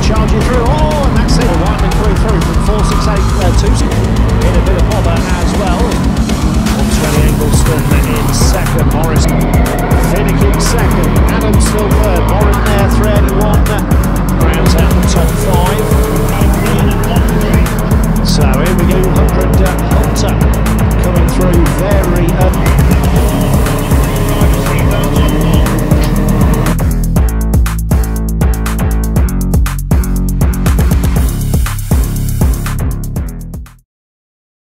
charging through. Oh, and that's it. Whiteman coming through from 468 in a bit of bother as well. 120 Eggleston in second. Morris Finnick in second. Adams still third.